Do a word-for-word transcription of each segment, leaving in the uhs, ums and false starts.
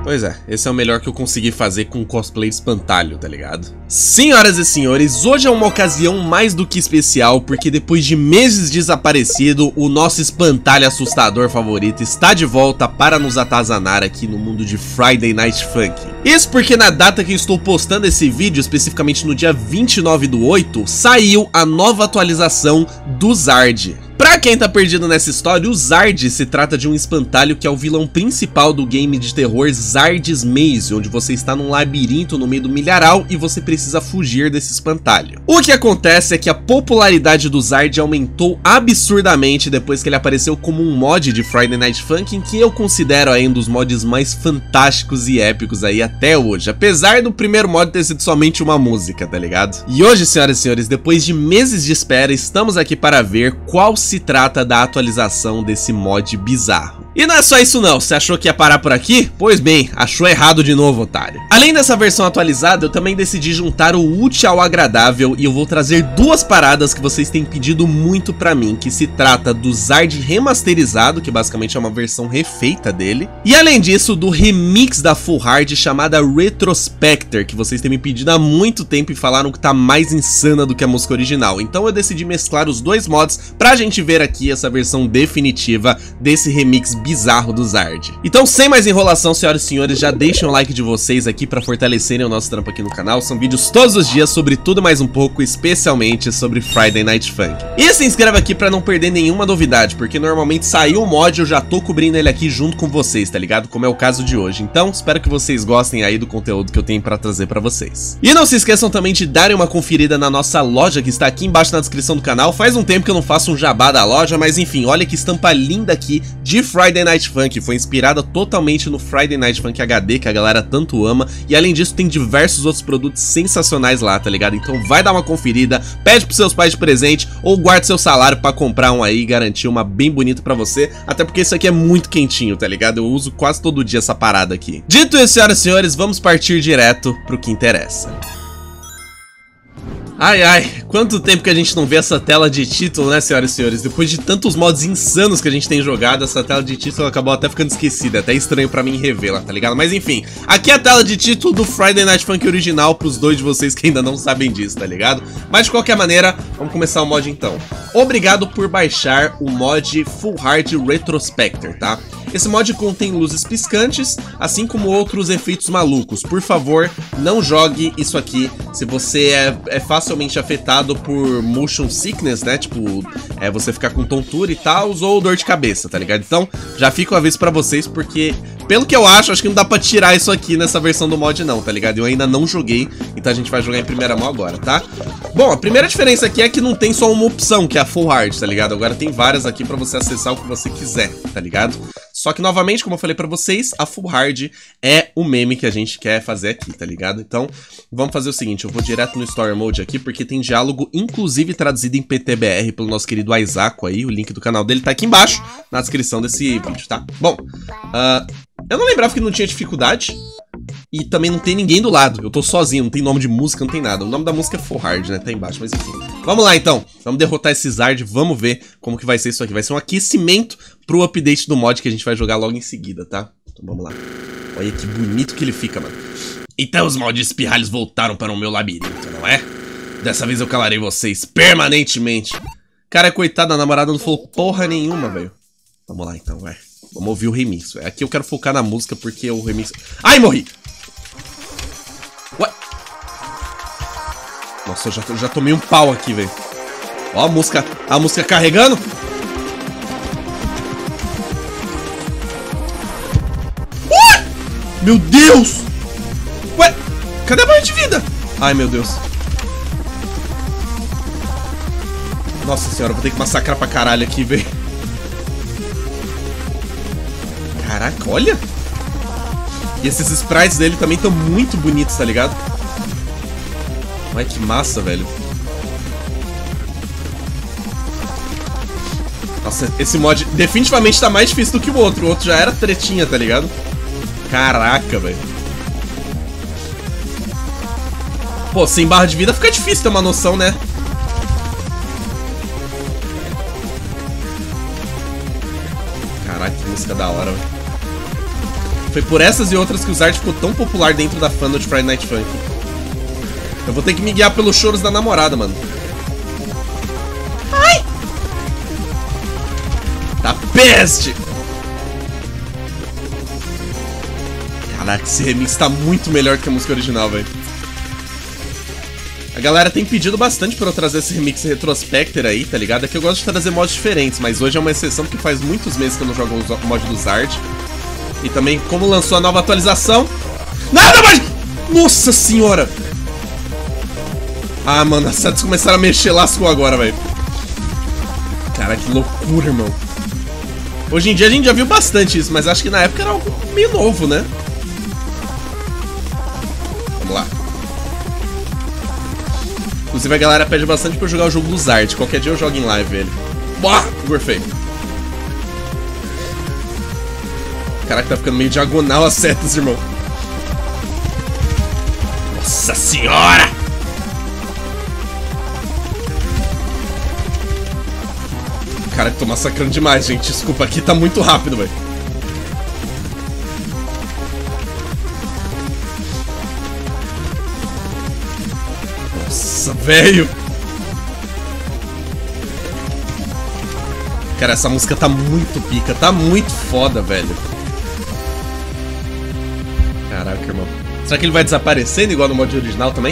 Pois é, esse é o melhor que eu consegui fazer com cosplay de espantalho, tá ligado? Senhoras e senhores, hoje é uma ocasião mais do que especial, porque depois de meses desaparecido, o nosso espantalho assustador favorito está de volta para nos atazanar aqui no mundo de Friday Night Funkin'. Isso porque na data que eu estou postando esse vídeo, especificamente no dia vinte e nove do oito, saiu a nova atualização do Zard. Pra quem tá perdido nessa história, o Zard se trata de um espantalho que é o vilão principal do game de terror Zard's Maze, onde você está num labirinto no meio do milharal e você precisa fugir desse espantalho. O que acontece é que a popularidade do Zard aumentou absurdamente depois que ele apareceu como um mod de Friday Night Funkin', que eu considero aí um dos mods mais fantásticos e épicos aí até hoje, apesar do primeiro mod ter sido somente uma música, tá ligado? E hoje, senhoras e senhores, depois de meses de espera, estamos aqui para ver qual se trata da atualização desse mod bizarro. E não é só isso não, você achou que ia parar por aqui? Pois bem, achou errado de novo, otário. Além dessa versão atualizada, eu também decidi juntar o útil ao agradável e eu vou trazer duas paradas que vocês têm pedido muito pra mim, que se trata do Zard remasterizado, que basicamente é uma versão refeita dele, e além disso, do remix da Full Hard chamada Retrospector, que vocês têm me pedido há muito tempo e falaram que tá mais insana do que a música original. Então eu decidi mesclar os dois mods pra gente ver aqui essa versão definitiva desse remix bizarro do Zard. Então, sem mais enrolação, senhoras e senhores, já deixem o like de vocês aqui pra fortalecerem o nosso trampo aqui no canal. São vídeos todos os dias sobre tudo mais um pouco, especialmente sobre Friday Night Funkin'. E se inscreva aqui pra não perder nenhuma novidade, porque normalmente saiu o mod, eu já tô cobrindo ele aqui junto com vocês, tá ligado? Como é o caso de hoje. Então, espero que vocês gostem aí do conteúdo que eu tenho pra trazer pra vocês. E não se esqueçam também de darem uma conferida na nossa loja, que está aqui embaixo na descrição do canal. Faz um tempo que eu não faço um jabá da loja, mas enfim, olha que estampa linda aqui de Friday Night Funkin', foi inspirada totalmente no Friday Night Funkin' H D, que a galera tanto ama, e além disso tem diversos outros produtos sensacionais lá, tá ligado? Então vai dar uma conferida, pede pros seus pais de presente, ou guarde seu salário pra comprar um aí e garantir uma bem bonita pra você, até porque isso aqui é muito quentinho, tá ligado? Eu uso quase todo dia essa parada aqui. Dito isso, senhoras e senhores, vamos partir direto pro que interessa. Ai, ai, quanto tempo que a gente não vê essa tela de título, né, senhoras e senhores? Depois de tantos mods insanos que a gente tem jogado, essa tela de título acabou até ficando esquecida. Até estranho pra mim revê-la, tá ligado? Mas enfim, aqui é a tela de título do Friday Night Funkin' original pros dois de vocês que ainda não sabem disso, tá ligado? Mas de qualquer maneira, vamos começar o mod então. Obrigado por baixar o mod Full Hard Retrospector, tá? Esse mod contém luzes piscantes, assim como outros efeitos malucos. Por favor, não jogue isso aqui se você é, é facilmente afetado por motion sickness, né? Tipo, é você ficar com tontura e tal, ou dor de cabeça, tá ligado? Então, já fica o aviso pra vocês, porque pelo que eu acho, acho que não dá pra tirar isso aqui nessa versão do mod não, tá ligado? Eu ainda não joguei, então a gente vai jogar em primeira mão agora, tá? Bom, a primeira diferença aqui é que não tem só uma opção, que é a Full Hard, tá ligado? Agora tem várias aqui pra você acessar o que você quiser, tá ligado? Só que, novamente, como eu falei pra vocês, a Full Hard é o meme que a gente quer fazer aqui, tá ligado? Então, vamos fazer o seguinte, eu vou direto no Story Mode aqui, porque tem diálogo, inclusive, traduzido em P T B R pelo nosso querido Aizako aí, o link do canal dele tá aqui embaixo, na descrição desse vídeo, tá? Bom, uh, eu não lembrava que não tinha dificuldade, e também não tem ninguém do lado, eu tô sozinho, não tem nome de música, não tem nada. O nome da música é Full Hard, né, tá embaixo, mas enfim. Vamos lá então, vamos derrotar esse Zard, vamos ver como que vai ser isso aqui. Vai ser um aquecimento pro update do mod que a gente vai jogar logo em seguida, tá? Então vamos lá. Olha que bonito que ele fica, mano. Então os malditos pirralhos voltaram para o meu labirinto, não é? Dessa vez eu calarei vocês permanentemente. Cara, coitada, a namorada não falou porra nenhuma, velho. Vamos lá então, vai. Vamos ouvir o remix. Véio. Aqui eu quero focar na música porque o remix... Ai, morri! Ué? Nossa, eu já, eu já tomei um pau aqui, velho. Ó a música, a música carregando. Ué? Meu Deus! Ué? Cadê a barra de vida? Ai, meu Deus. Nossa senhora, vou ter que massacrar pra caralho aqui, velho. Caraca, olha! E esses sprites dele também estão muito bonitos, tá ligado? Olha que massa, velho. Nossa, esse mod definitivamente tá mais difícil do que o outro. O outro já era tretinha, tá ligado? Caraca, velho. Pô, sem barra de vida fica difícil ter uma noção, né? Caraca, que música da hora, velho. Foi por essas e outras que o Zard ficou tão popular dentro da fandom de Friday Night Funk. Eu vou ter que me guiar pelos choros da namorada, mano. Ai! Tá peste! Caraca, esse remix tá muito melhor que a música original, velho. A galera tem pedido bastante pra eu trazer esse remix retrospector aí, tá ligado? É que eu gosto de trazer mods diferentes, mas hoje é uma exceção porque faz muitos meses que eu não jogo o mod do Zard. E também, como lançou a nova atualização... Nada mais! Nossa senhora! Ah, mano, as setas começaram a mexer, lascou agora, velho. Cara, que loucura, irmão. Hoje em dia a gente já viu bastante isso, mas acho que na época era algo meio novo, né? Vamos lá. Inclusive a galera pede bastante pra eu jogar o jogo do Zard. Qualquer dia eu jogo em live ele. Boa! Gorfei. Caraca, tá ficando meio diagonal as setas, irmão. Nossa senhora! Cara, tô massacrando demais, gente. Desculpa, aqui tá muito rápido, velho. Nossa, velho. Cara, essa música tá muito pica. Tá muito foda, velho. Caraca, irmão. Será que ele vai desaparecendo igual no mod original também?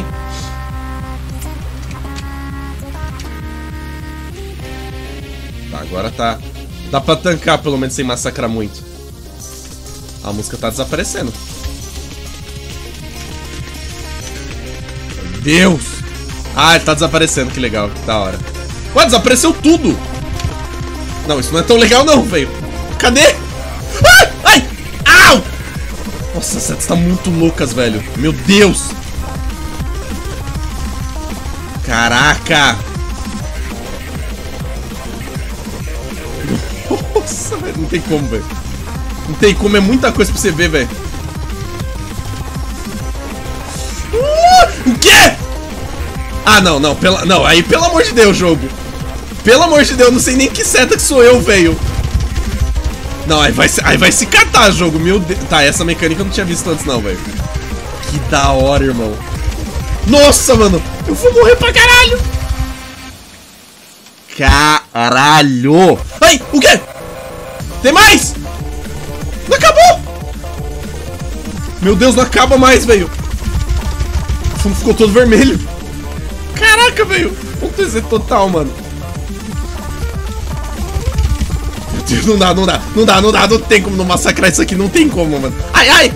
Tá, agora tá... Dá pra tancar, pelo menos, sem massacrar muito. A música tá desaparecendo. Meu Deus! Ah, ele tá desaparecendo, que legal, que da hora. Ué, desapareceu tudo! Não, isso não é tão legal não, velho. Cadê? Ai! Ai! Au! Nossa, as setas estão muito loucas, velho. Meu Deus! Caraca! Nossa, velho, não tem como, velho. Não tem como, é muita coisa pra você ver, velho. Uh, o quê? Ah, não, não, pela, não, aí pelo amor de Deus, jogo. Pelo amor de Deus, não sei nem que seta que sou eu, velho. Não, aí vai, aí vai se catar, jogo, meu Deus. Tá, essa mecânica eu não tinha visto antes não, velho. Que da hora, irmão. Nossa, mano, eu vou morrer pra caralho. Caralho. Ai, o quê? Tem mais? Não acabou. Meu Deus, não acaba mais, velho. O fundo ficou todo vermelho. Caraca, velho. Ponto Z total, mano. Meu Deus, não dá, não dá. Não dá, não dá. Não tem como não massacrar isso aqui. Não tem como, mano. Ai, ai.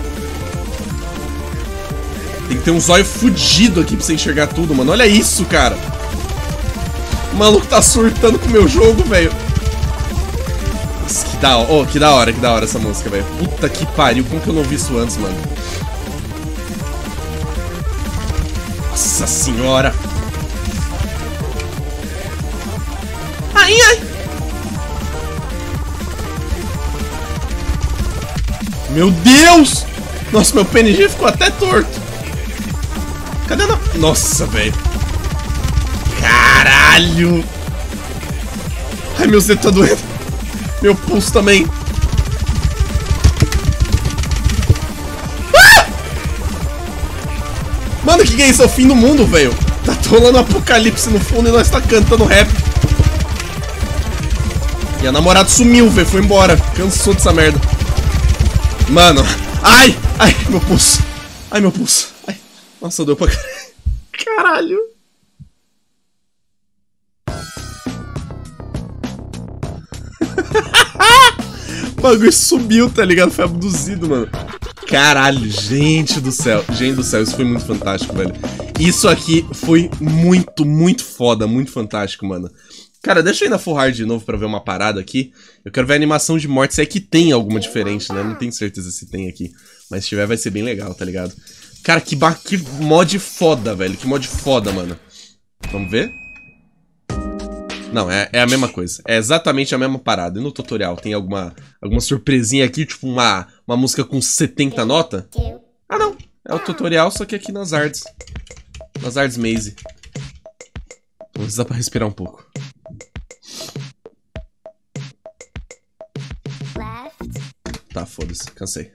Tem que ter um zóio fudido aqui pra você enxergar tudo, mano. Olha isso, cara. O maluco tá surtando com o meu jogo, velho. Que da hora, oh, que da hora, que da hora essa música, velho. Puta que pariu. Como que eu não vi isso antes, mano? Nossa senhora. Ai, ai. Meu Deus. Nossa, meu P N G ficou até torto. Cadê a... Nossa, velho. Caralho. Ai, meu dedo tá doendo. Meu pulso também. Ah! Mano, o que, que é isso? É o fim do mundo, velho. Tá rolando um apocalipse no fundo e nós tá cantando rap. E a namorada sumiu, velho. Foi embora. Cansou dessa merda. Mano. Ai! Ai, meu pulso. Ai, meu pulso. Ai. Nossa, deu pra... Caralho. O bagulho subiu, tá ligado? Foi abduzido, mano. Caralho, gente do céu. Gente do céu, isso foi muito fantástico, velho. Isso aqui foi muito, muito foda. Muito fantástico, mano. Cara, deixa eu ir na full hard de novo pra ver uma parada aqui. Eu quero ver a animação de morte, se é que tem alguma diferente, né? Não tenho certeza se tem aqui. Mas se tiver vai ser bem legal, tá ligado? Cara, que, ba que mod foda, velho. Que mod foda, mano. Vamos ver? Não, é, é a mesma coisa. É exatamente a mesma parada. E no tutorial tem alguma, alguma surpresinha aqui, tipo uma, uma música com setenta notas? Ah, não. É o tutorial, só que aqui nas arts. Nas arts Maze. Vamos precisar pra respirar um pouco. Tá, foda-se, cansei.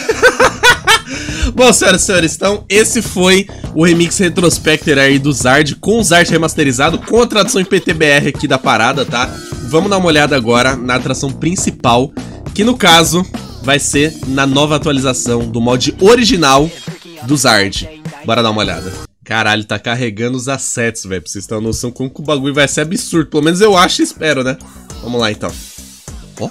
Bom, senhoras e senhores, então esse foi o remix retrospector aí do Zard com o Zard remasterizado, com a tradução em P T B R aqui da parada, tá? Vamos dar uma olhada agora na atração principal, que no caso vai ser na nova atualização do mod original do Zard. Bora dar uma olhada. Caralho, tá carregando os assets, velho, pra vocês terem uma noção como que o bagulho vai ser absurdo. Pelo menos eu acho e espero, né? Vamos lá, então. Ó.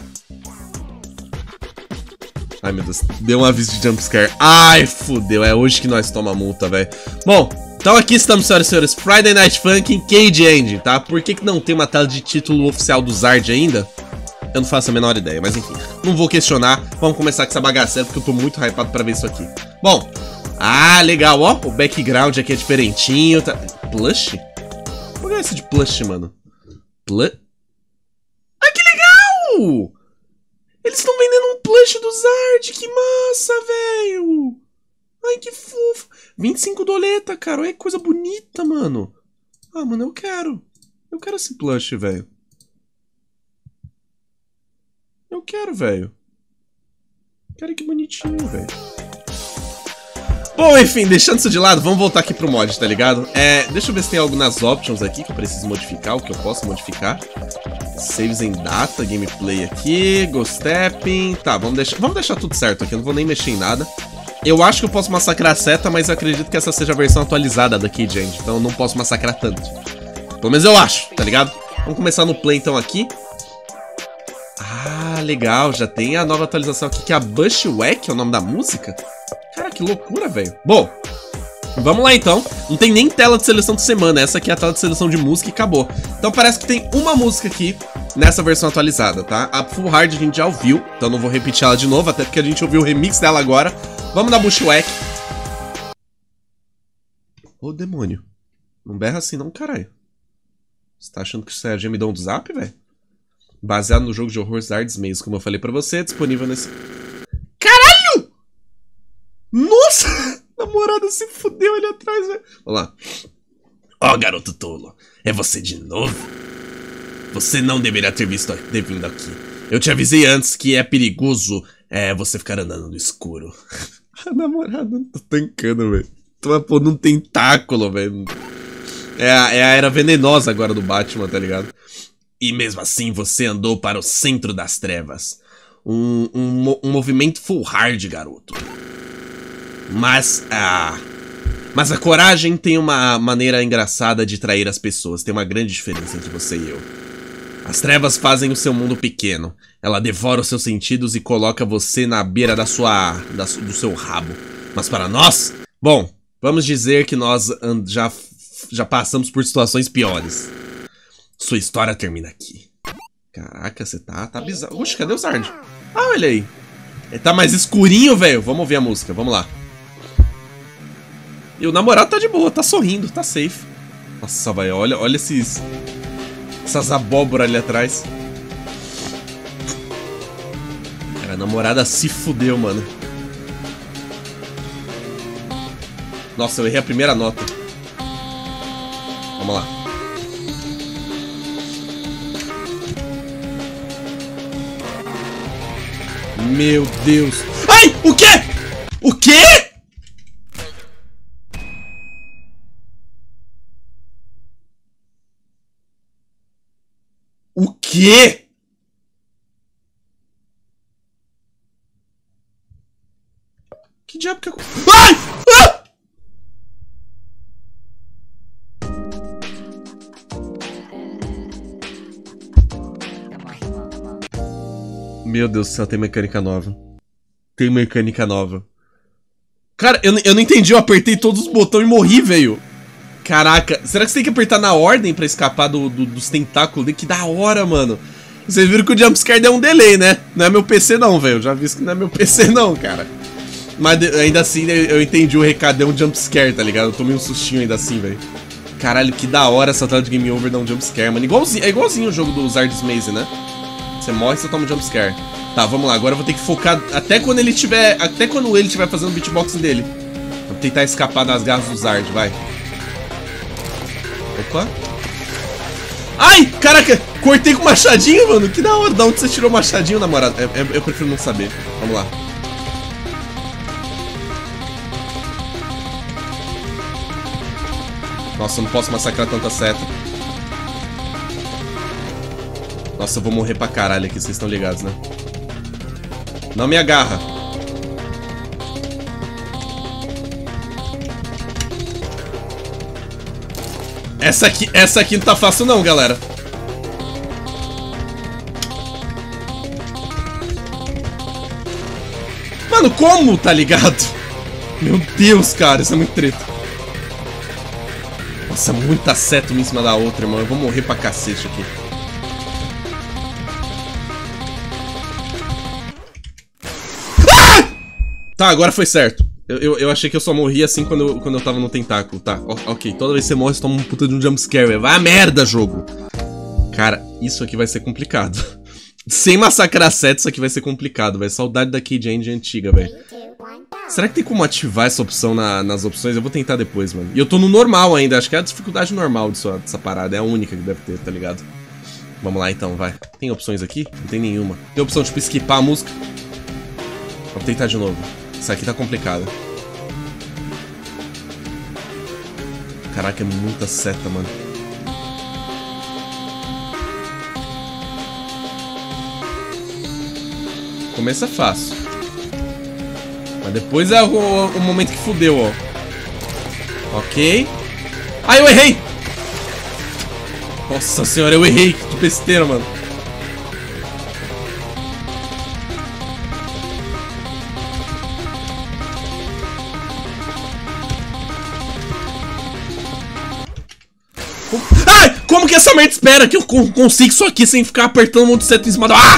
Ai, meu Deus. Deu um aviso de jumpscare. Ai, fudeu. É hoje que nós toma multa, velho. Bom, então aqui estamos, senhoras e senhores. Friday Night Funkin' Cage Engine, tá? Por que que não tem uma tela de título oficial do Zard ainda? Eu não faço a menor ideia, mas enfim. Não vou questionar. Vamos começar com essa bagaceira, porque eu tô muito hypado pra ver isso aqui. Bom. Ah, legal, ó. O background aqui é diferentinho. Tá... Plush? Qual é esse de plush, mano? Plush? Ah, que legal! Eles estão vendendo um plush do Zard. Que massa, velho! Ai, que fofo. vinte e cinco doleta, cara. Olha que coisa bonita, mano. Ah, mano, eu quero. Eu quero esse plush, velho. Eu quero, velho. Cara, que bonitinho, velho. Bom, enfim, deixando isso de lado, vamos voltar aqui pro mod, tá ligado? É, deixa eu ver se tem algo nas options aqui que eu preciso modificar, o que eu posso modificar. Saves em data, gameplay aqui, Ghost Stepping. Tá, vamos deixar, vamos deixar tudo certo aqui, eu não vou nem mexer em nada. Eu acho que eu posso massacrar a seta, mas eu acredito que essa seja a versão atualizada da Cage Engine, então eu não posso massacrar tanto. Pelo menos eu acho, tá ligado? Vamos começar no play então aqui. Ah, legal, já tem a nova atualização aqui, que é a Bushwhack, é o nome da música. Cara, que loucura, velho. Bom, vamos lá então. Não tem nem tela de seleção de semana. Essa aqui é a tela de seleção de música e acabou. Então parece que tem uma música aqui nessa versão atualizada, tá? A Full Hard a gente já ouviu, então não vou repetir ela de novo, até porque a gente ouviu o remix dela agora. Vamos na Bushwhack. Ô, demônio. Não berra assim não, caralho. Você tá achando que isso é a gemidão do Zap, velho? Baseado no jogo de horror Zard's Maze, como eu falei pra você, disponível nesse... Caralho! Nossa! A namorada se fudeu ali atrás, velho. Vamos lá. Ó, oh, garoto tolo. É você de novo? Você não deveria ter visto ter vindo aqui. Eu te avisei antes que é perigoso é, você ficar andando no escuro. A namorada não tá tancando, velho. Tô pondo um tentáculo, velho. É a, é a era venenosa agora do Batman, tá ligado? E mesmo assim você andou para o centro das trevas. Um, um, um movimento full hard, garoto. Mas a... Mas a coragem tem uma maneira engraçada de trair as pessoas. Tem uma grande diferença entre você e eu. As trevas fazem o seu mundo pequeno. Ela devora os seus sentidos e coloca você na beira da sua... Da, do seu rabo. Mas para nós... Bom, vamos dizer que nós já, já passamos por situações piores. Sua história termina aqui. Caraca, você tá, tá bizarro. Oxe, cadê o Zard? Ah, olha aí. Ele tá mais escurinho, velho. Vamos ouvir a música, vamos lá. E o namorado tá de boa, tá sorrindo, tá safe. Nossa, velho, olha, olha esses... Essas abóboras ali atrás. Cara, a namorada se fudeu, mano. Nossa, eu errei a primeira nota. Vamos lá. Meu Deus. Ai, o quê? O quê? O quê? Que diabo que... Ai! Ah! Meu Deus do céu, tem mecânica nova. Tem mecânica nova. Cara, eu, eu não entendi, eu apertei todos os botões e morri, velho. Caraca, será que você tem que apertar na ordem pra escapar do, do, dos tentáculos? Que da hora, mano. Vocês viram que o jumpscare deu um delay, né? Não é meu P C não, velho. Já vi que não é meu P C não, cara. Mas ainda assim, eu entendi o recado, deu um jumpscare, tá ligado? Eu tomei um sustinho ainda assim, velho. Caralho, que da hora essa tela de game over dar um jumpscare, mano. Igualzinho, é igualzinho o jogo do Zard's Maze, né? Você morre e você toma um jumpscare. Tá, vamos lá. Agora eu vou ter que focar até quando ele tiver... Até quando ele estiver fazendo o beatboxing dele. Vou tentar escapar das garras do Zard, vai. Opa. Ai, caraca. Cortei com machadinho, mano. Que da hora. Da onde você tirou o machadinho, namorado? Eu, eu, eu prefiro não saber. Vamos lá. Nossa, eu não posso massacrar tanta seta. Nossa, eu vou morrer pra caralho aqui, vocês estão ligados, né? Não me agarra. Essa aqui, essa aqui não tá fácil não, galera. Mano, como, tá ligado? Meu Deus, cara, isso é muito treta. Nossa, muita seta uma em cima da outra, irmão. Eu vou morrer pra cacete aqui. Ah! Tá, agora foi certo. Eu, eu, eu achei que eu só morria assim quando eu, quando eu tava no tentáculo. Tá, ok. Toda vez que você morre, você toma um puta de um jumpscare. Vai a merda, jogo. Cara, isso aqui vai ser complicado. Sem massacrar seta, isso aqui vai ser complicado, velho. Saudade da Cage Engine antiga, velho. Será que tem como ativar essa opção na, nas opções? Eu vou tentar depois, mano. E eu tô no normal ainda. Acho que é a dificuldade normal dessa, dessa parada. É a única que deve ter, tá ligado? Vamos lá, então, vai. Tem opções aqui? Não tem nenhuma. Tem opção, tipo, skipar a música. Vou tentar de novo. Isso aqui tá complicado. Caraca, é muita seta, mano. Começa fácil. Mas depois é o, o momento que fudeu, ó. Ok. Ai, eu errei! Nossa senhora, eu errei. Que besteira, mano. Ai! Como que essa merda espera que eu consigo isso aqui sem ficar apertando um monte de seta em cima do... Ah!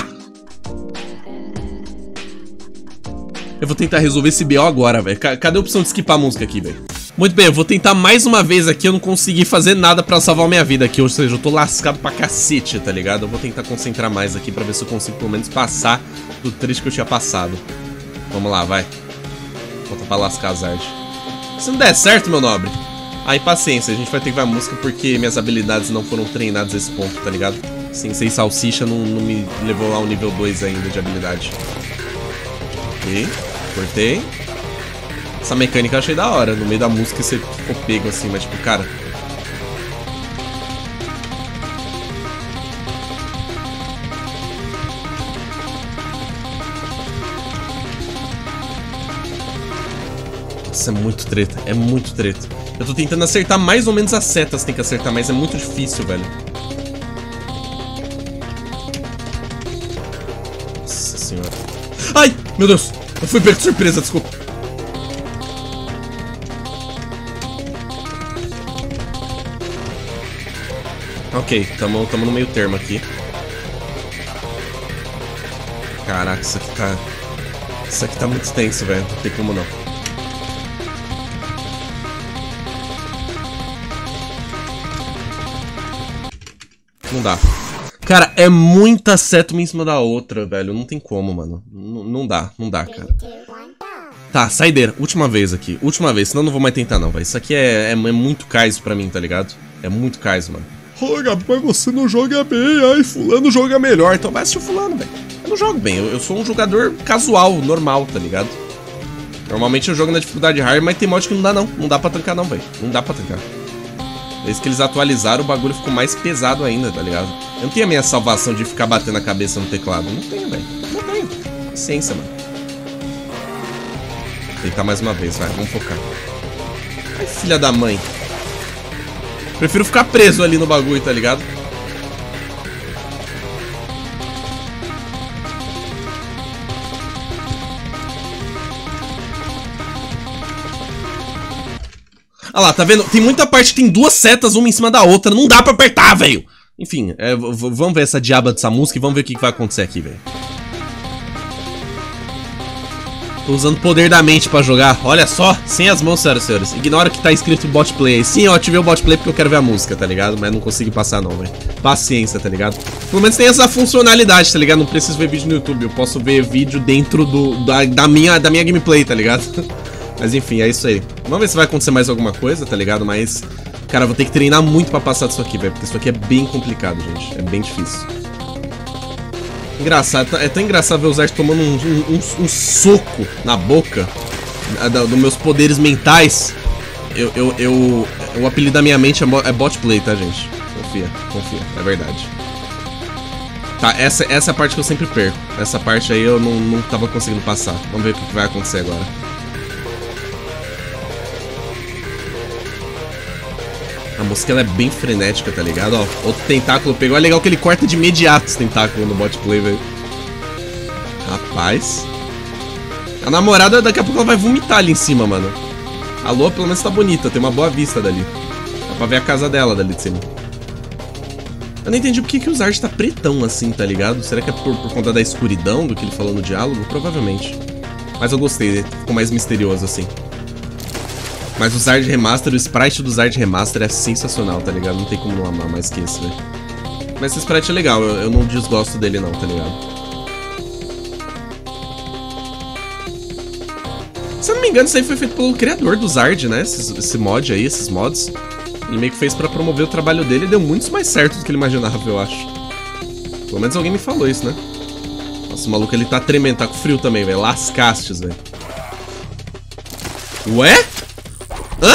Eu vou tentar resolver esse B O agora, velho. Cadê a opção de skipar a música aqui, velho? Muito bem, eu vou tentar mais uma vez aqui. Eu não consegui fazer nada pra salvar a minha vida aqui. Ou seja, eu tô lascado pra cacete, tá ligado? Eu vou tentar concentrar mais aqui pra ver se eu consigo pelo menos passar do trecho que eu tinha passado. Vamos lá, vai. Volta pra lascar as artes. Se não der certo, meu nobre, aí paciência, a gente vai ter que ver a música porque minhas habilidades não foram treinadas a esse ponto, tá ligado? Sensei Salsicha não, não me levou ao nível dois ainda de habilidade. Ok, cortei. Essa mecânica eu achei da hora. No meio da música você ficou pego assim, mas tipo, cara... Nossa, é muito treta, é muito treta. Eu tô tentando acertar mais ou menos as setas, tem que acertar, mas é muito difícil, velho. Nossa senhora. Ai, meu Deus, eu fui pego de surpresa, desculpa. Ok, tamo, tamo no meio termo aqui. Caraca, isso aqui tá... Isso aqui tá muito tenso, velho. Não tem como não. Não dá. Cara, é muita seta uma em cima da outra, velho. Não tem como, mano. N não dá, não dá, cara. Tá, saideira. Última vez aqui. Última vez, senão eu não vou mais tentar, não, velho. Isso aqui é, é, é muito caiso pra mim, tá ligado? É muito caiso, mano. Ô, Gabi, mas você não joga bem. Ai, fulano joga melhor. Então vai assistir o fulano, velho. Eu não jogo bem. Eu, eu sou um jogador casual, normal, tá ligado? Normalmente eu jogo na dificuldade hard, mas tem mod que não dá, não. Não dá pra tancar, não, velho. Não dá pra tancar. Desde que eles atualizaram, o bagulho ficou mais pesado ainda, tá ligado? Eu não tenho a minha salvação de ficar batendo a cabeça no teclado. Não tenho, velho. Não tenho. Paciência, mano. Vou tentar mais uma vez, vai. Vamos focar. Ai, filha da mãe. Prefiro ficar preso ali no bagulho, tá ligado? Olha lá, tá vendo? Tem muita parte que tem duas setas, uma em cima da outra. Não dá pra apertar, velho. Enfim, é, vamos ver essa diaba dessa música e vamos ver o que, que vai acontecer aqui, velho. Tô usando poder da mente pra jogar. Olha só, sem as mãos, senhoras e senhores. Ignora que tá escrito bot play aí. Sim, eu ativei o bot play porque eu quero ver a música, tá ligado? Mas não consegui passar não, velho. Paciência, tá ligado? Pelo menos tem essa funcionalidade, tá ligado? Não preciso ver vídeo no YouTube. Eu posso ver vídeo dentro do, da, da, minha, da minha gameplay, tá ligado? Mas enfim, é isso aí. Vamos ver se vai acontecer mais alguma coisa, tá ligado? Mas Cara, eu vou ter que treinar muito pra passar disso aqui, velho. Porque isso aqui é bem complicado, gente. É bem difícil. Engraçado. É tão engraçado ver o Zard tomando um, um, um, um soco na boca dos meus poderes mentais. Eu, eu, eu... O apelido da minha mente é bot play, tá, gente? Confia, confia. É verdade. Tá, essa, essa é a parte que eu sempre perco. Essa parte aí eu não, não tava conseguindo passar. Vamos ver o que, que vai acontecer agora. A música ela é bem frenética, tá ligado? Ó, outro tentáculo pegou. É legal que ele corta de imediato esse tentáculo no bot play, velho. Rapaz. A namorada daqui a pouco ela vai vomitar ali em cima, mano. A lua pelo menos tá bonita, tem uma boa vista dali. Dá pra ver a casa dela dali de cima. Eu não entendi por que, que o Zard tá pretão assim, tá ligado? Será que é por, por conta da escuridão do que ele falou no diálogo? Provavelmente. Mas eu gostei, ficou mais misterioso assim. Mas o Zard Remaster, o sprite do Zard Remaster é sensacional, tá ligado? Não tem como não amar mais que esse, velho. Mas esse sprite é legal, eu, eu não desgosto dele não, tá ligado? Se eu não me engano, isso aí foi feito pelo criador do Zard, né? Esse, esse mod aí, esses mods. Ele meio que fez pra promover o trabalho dele e deu muitos mais certo do que ele imaginava, eu acho. Pelo menos alguém me falou isso, né? Nossa, o maluco ele tá tremendo, tá com frio também, velho. Lascastes, velho. Ué? Hã?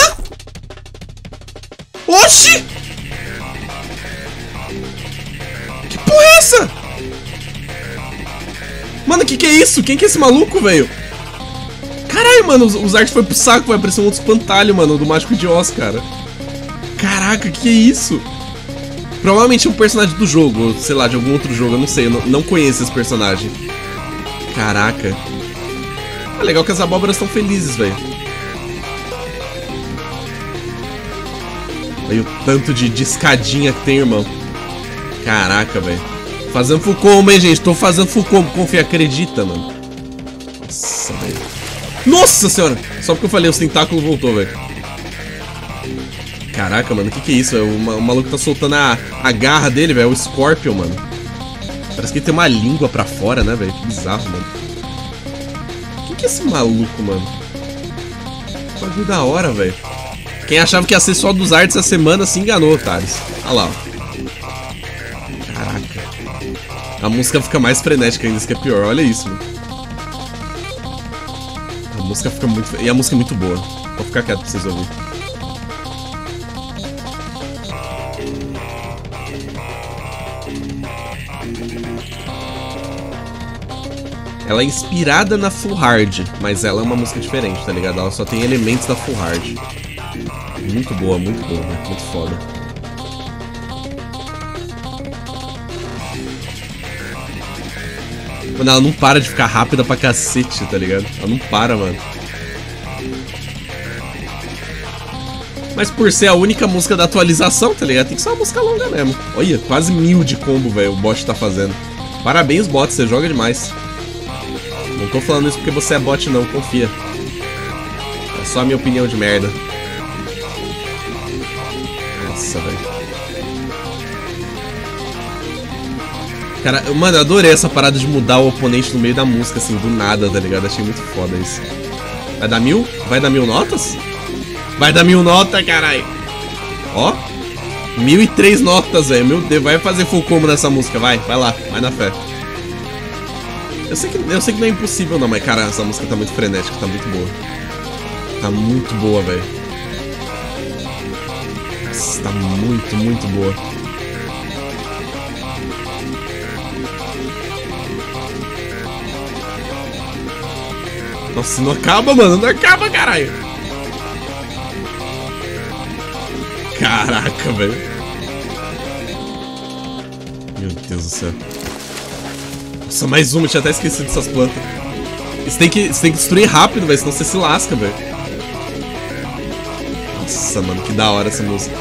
Oxi! Que porra é essa? Mano, que que é isso? Quem que é esse maluco, velho? Caralho, mano, o Zard foi pro saco, vai aparecer um outro espantalho, mano, do Mágico de Oz, cara. Caraca, que que é isso? Provavelmente é um personagem do jogo, ou sei lá, de algum outro jogo, eu não sei, eu não, não conheço esse personagem. Caraca. É legal que as abóboras estão felizes, velho. Aí o tanto de, de escadinha que tem, irmão. Caraca, velho. Fazendo full combo, hein, gente? Tô fazendo full combo, confia, acredita, mano. Nossa, velho. Nossa senhora! Só porque eu falei, os tentáculos voltou, velho. Caraca, mano, o que que é isso? O, o maluco tá soltando a, a garra dele, velho. O Scorpion, mano. Parece que ele tem uma língua pra fora, né, velho? Que bizarro, mano. Quem que é esse maluco, mano? Que bagulho da hora, velho. Quem achava que ia ser só dos artes essa semana se enganou, Thales. Olha lá, ó. Caraca. A música fica mais frenética ainda, isso que é pior. Olha isso, mano. A música fica muito... E a música é muito boa. Vou ficar quieto pra vocês ouvirem. Ela é inspirada na Full Hard, mas ela é uma música diferente, tá ligado? Ela só tem elementos da Full Hard. Muito boa, muito boa, né? Muito foda. Mano, ela não para de ficar rápida pra cacete, tá ligado? Ela não para, mano. Mas por ser a única música da atualização, tá ligado? Tem que ser uma música longa mesmo. Olha, quase mil de combo, velho, o bot tá fazendo. Parabéns, bot, você joga demais. Não tô falando isso porque você é bot, não, confia. É só a minha opinião de merda. Nossa, velho. Cara, mano, eu adorei essa parada de mudar o oponente no meio da música, assim, do nada, tá ligado? Achei muito foda isso. Vai dar mil? Vai dar mil notas? Vai dar mil notas, caralho. Ó. Mil e três notas, velho. Meu Deus, vai fazer full combo nessa música, vai. Vai lá, vai na fé. Eu sei, que, eu sei que não é impossível não, mas cara, essa música tá muito frenética, tá muito boa. Tá muito boa, velho. Nossa, tá muito, muito boa. Nossa, não acaba, mano, não acaba, caralho. Caraca, velho. Meu Deus do céu. Nossa, mais uma, eu tinha até esquecido dessas plantas. Você tem que, você tem que destruir rápido, velho, senão você se lasca, velho. Nossa, mano, que da hora essa música.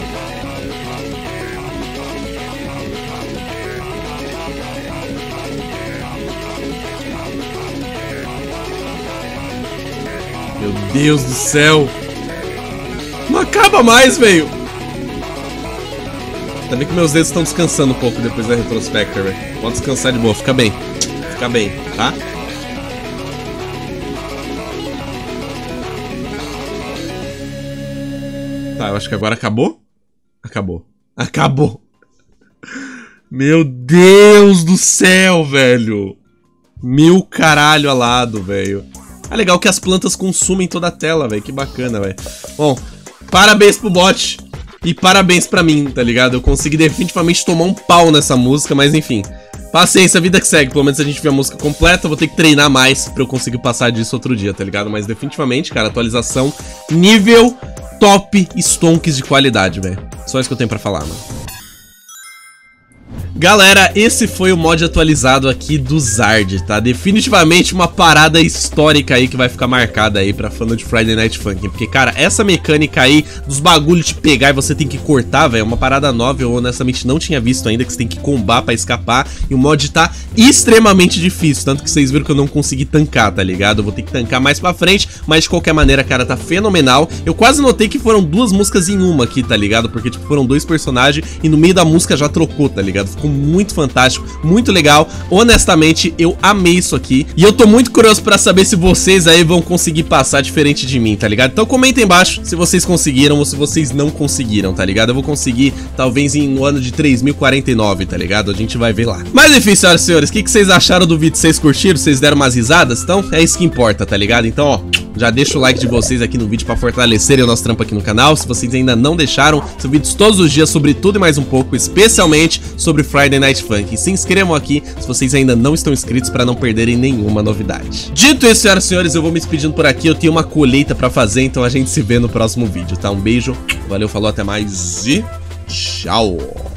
Meu Deus do céu. Não acaba mais, velho. Tá vendo que meus dedos estão descansando um pouco depois da Retrospector, velho. Pode descansar de boa, fica bem. Fica bem, tá? Tá, eu acho que agora acabou. Acabou. Acabou. Meu Deus do céu, velho. Meu caralho alado, velho. É legal que as plantas consumem toda a tela, velho. Que bacana, velho. Bom, parabéns pro bot. E parabéns pra mim, tá ligado? Eu consegui definitivamente tomar um pau nessa música, mas enfim. Paciência, a vida que segue. Pelo menos a gente vê a música completa. Vou ter que treinar mais pra eu conseguir passar disso outro dia, tá ligado? Mas definitivamente, cara, atualização nível top stonks de qualidade, velho. Só isso que eu tenho pra falar, mano. Galera, esse foi o mod atualizado aqui do Zard, tá? Definitivamente uma parada histórica aí que vai ficar marcada aí pra fã de Friday Night Funkin'. Porque, cara, essa mecânica aí dos bagulhos te pegar e você tem que cortar, velho, é uma parada nova. Eu honestamente não tinha visto ainda, que você tem que combar pra escapar. E o mod tá extremamente difícil, tanto que vocês viram que eu não consegui tancar, tá ligado? Eu vou ter que tancar mais pra frente, mas de qualquer maneira, cara, tá fenomenal. Eu quase notei que foram duas músicas em uma aqui, tá ligado? Porque, tipo, foram dois personagens e no meio da música já trocou, tá ligado? Ficou muito fantástico, muito legal. Honestamente, eu amei isso aqui. E eu tô muito curioso pra saber se vocês aí vão conseguir passar diferente de mim, tá ligado? Então comenta aí embaixo se vocês conseguiram ou se vocês não conseguiram, tá ligado? Eu vou conseguir, talvez, em no ano de três mil e quarenta e nove, tá ligado? A gente vai ver lá. Mas enfim, senhoras e senhores, o que, que vocês acharam do vídeo? Vocês curtiram? Vocês deram umas risadas? Então, é isso que importa, tá ligado? Então, ó, já deixa o like de vocês aqui no vídeo pra fortalecerem o nosso trampo aqui no canal. Se vocês ainda não deixaram, são vídeos todos os dias sobre tudo e mais um pouco, especialmente sobre Friday Night Funkin'. Se inscrevam aqui se vocês ainda não estão inscritos para não perderem nenhuma novidade. Dito isso, senhoras e senhores, eu vou me despedindo por aqui. Eu tenho uma colheita pra fazer, então a gente se vê no próximo vídeo, tá? Um beijo, valeu, falou, até mais e tchau!